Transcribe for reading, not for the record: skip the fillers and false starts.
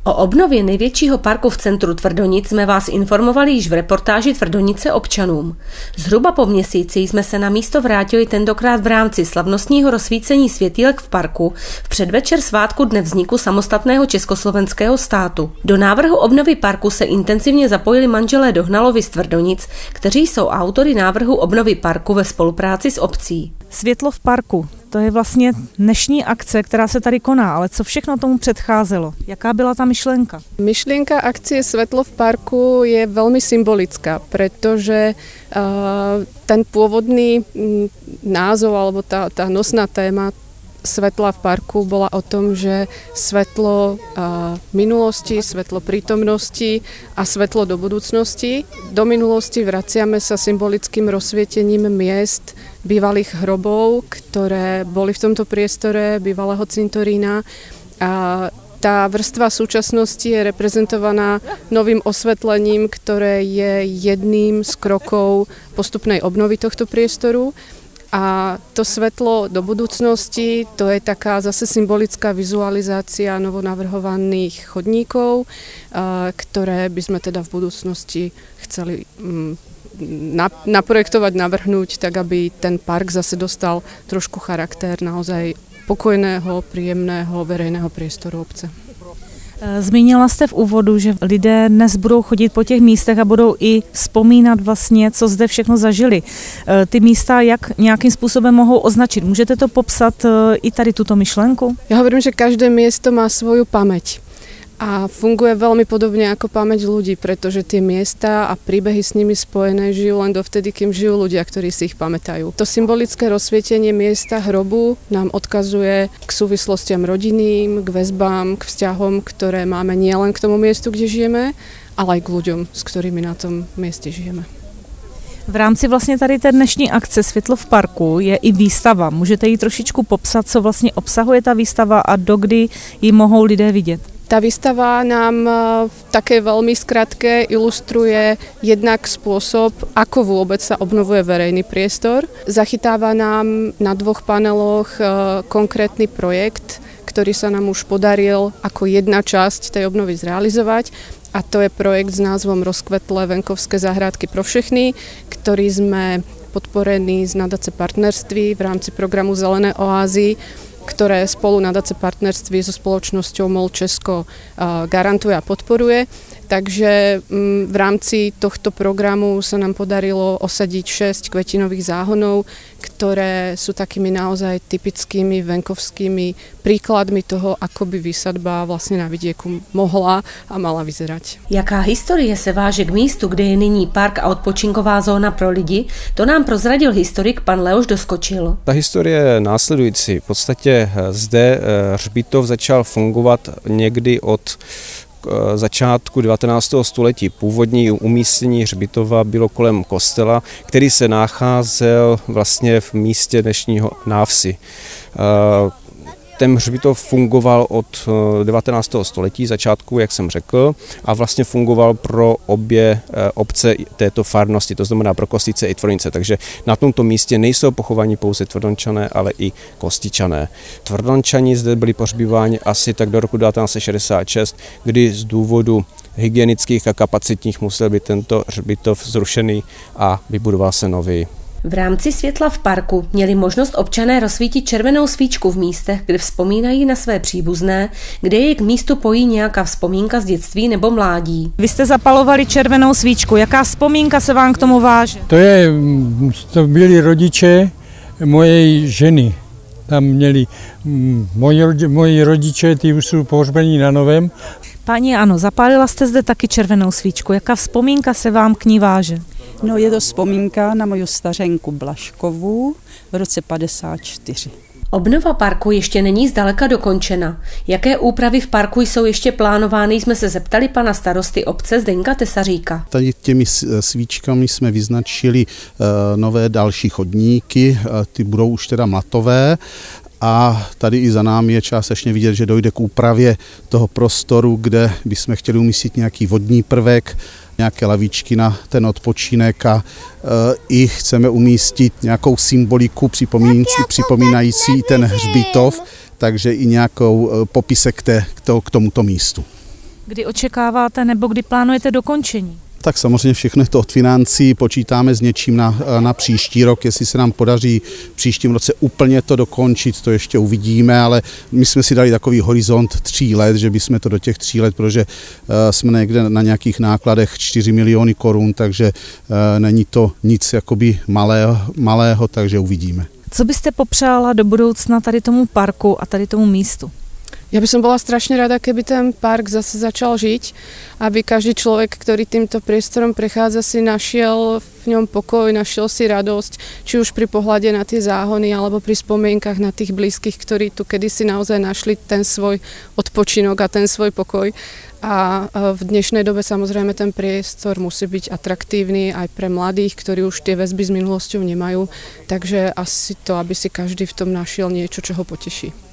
O obnově největšího parku v centru Tvrdonic jsme vás informovali již v reportáži Tvrdonice občanům. Zhruba po měsíci jsme se na místo vrátili tentokrát v rámci slavnostního rozsvícení světýlek v parku v předvečer svátku Dne vzniku samostatného československého státu. Do návrhu obnovy parku se intenzivně zapojili manželé Dohnalovi z Tvrdonic, kteří jsou autory návrhu obnovy parku ve spolupráci s obcí. Světlo v parku, to je vlastně dnešní akce, která se tady koná, ale co všechno tomu předcházelo? Jaká byla ta myšlenka? Myšlienka akcie Svetlo v parku je veľmi symbolická, pretože ten pôvodný názov alebo tá nosná téma Svetla v parku bola o tom, že svetlo minulosti, svetlo prítomnosti a svetlo do budúcnosti. Do minulosti vraciame sa symbolickým rozsvietením miest bývalých hrobov, ktoré boli v tomto priestore bývalého cintorína. A tá vrstva súčasnosti je reprezentovaná novým osvetlením, ktoré je jedným z krokov postupnej obnovy tohto priestoru. A to svetlo do budúcnosti, to je taká zase symbolická vizualizácia novonavrhovaných chodníkov, ktoré by sme teda v budúcnosti chceli naprojektovať, navrhnúť, tak aby ten park zase dostal trošku charakter naozaj pokojného, príjemného verejného priestoru obce. Zmínila jste v úvodu, že lidé dnes budou chodit po těch místech a budou i vzpomínat vlastně, co zde všechno zažili. Ty místa jak nějakým způsobem mohou označit? Můžete to popsat i tady tuto myšlenku? Ja hovorím, že každé miesto má svoju pamäť. A funguje veľmi podobne ako pamäť ľudí, pretože tie miesta a príbehy s nimi spojené žijú len dovtedy, kým žijú ľudia, ktorí si ich pamätajú. To symbolické rozsvietenie miesta hrobu nám odkazuje k súvislostiam rodinným, k väzbám, k vzťahom, ktoré máme nielen k tomu miestu, kde žijeme, ale aj k ľuďom, s ktorými na tom mieste žijeme. V rámci vlastně tady té dnešní akce Světlo v parku je i výstava. Můžete ji trošičku popsat, co vlastně obsahuje ta výstava a dokdy ji mohou lidé vidět? Tá výstava nám v takej veľmi skratke ilustruje jednak spôsob, ako vôbec sa obnovuje verejný priestor. Zachytáva nám na 2 paneloch konkrétny projekt, ktorý sa nám už podaril ako jedna časť tej obnovy zrealizovať. A to je projekt s názvom Rozkvetlé venkovské záhradky pro všechny, ktorý sme podporení z nadace partnerství v rámci programu Zelené oázy, ktoré spolu nadace partnerství so spoločnosťou MOL Česko garantuje a podporuje. Takže v rámci tohto programu sa nám podarilo osadiť 6 kvetinových záhonov, ktoré sú takými naozaj typickými venkovskými príkladmi toho, ako by výsadba vlastně na vidieku mohla a mala vyzerať. Jaká historie se váže k místu, kde je nyní park a odpočinková zóna pro lidi, to nám prozradil historik pan Leoš Doskočil. Ta historie je následující. V podstatě zde hřbitov začal fungovat někdy od začátku 19. století. Původní umístění hřbitova bylo kolem kostela, který se nacházel vlastně v místě dnešního návsi. Ten hřbitov fungoval od 19. století, začátku, jak jsem řekl, a vlastně fungoval pro obě obce této farnosti, to znamená pro Kostice i Tvrdonice. Takže na tomto místě nejsou pochovaní pouze Tvrdončané, ale i Kostičané. Tvrdončani zde byli pohřbíváni asi tak do roku 1966, kdy z důvodu hygienických a kapacitních musel být tento hřbitov zrušený a vybudoval se nový. V rámci Světla v parku měli možnost občané rozsvítit červenou svíčku v místech, kde vzpomínají na své příbuzné, kde je k místu pojí nějaká vzpomínka z dětství nebo mládí. Vy jste zapalovali červenou svíčku. Jaká vzpomínka se vám k tomu váže? To byli rodiče mojej ženy. Tam měli moji rodiče, ty už jsou pohřbení na Novém. Paní Ano, zapálila jste zde taky červenou svíčku. Jaká vzpomínka se vám k ní váže? No, je to vzpomínka na moju stařenku Blažkovu v roce 54. Obnova parku ještě není zdaleka dokončena. Jaké úpravy v parku jsou ještě plánovány, jsme se zeptali pana starosty obce Zdeňka Tesaříka. Tady těmi svíčkami jsme vyznačili nové další chodníky, ty budou už teda matové. A tady i za námi je částečně vidět, že dojde k úpravě toho prostoru, kde bychom chtěli umístit nějaký vodní prvek, nějaké lavičky na ten odpočinek a i chceme umístit nějakou symboliku připomínající ten hřbitov, takže i nějakou popisek k tomuto místu. Kdy očekáváte nebo kdy plánujete dokončení? Tak samozřejmě všechno je to od financí, počítáme s něčím na příští rok, jestli se nám podaří v příštím roce úplně to dokončit, to ještě uvidíme, ale my jsme si dali takový horizont 3 let, že bychom to do těch 3 let, protože jsme někde na nějakých nákladech 4 miliony korun, takže není to nic jakoby malého, takže uvidíme. Co byste popřála do budoucna tady tomu parku a tady tomu místu? Ja by som bola strašne rada, keby ten park zase začal žiť, aby každý človek, ktorý týmto priestorom prechádza, si našiel v ňom pokoj, našiel si radosť, či už pri pohľade na tie záhony, alebo pri spomienkach na tých blízkych, ktorí tu kedysi naozaj našli ten svoj odpočinok a ten svoj pokoj. A v dnešnej dobe samozrejme ten priestor musí byť atraktívny aj pre mladých, ktorí už tie väzby s minulosťou nemajú, takže asi to, aby si každý v tom našiel niečo, čo ho poteší.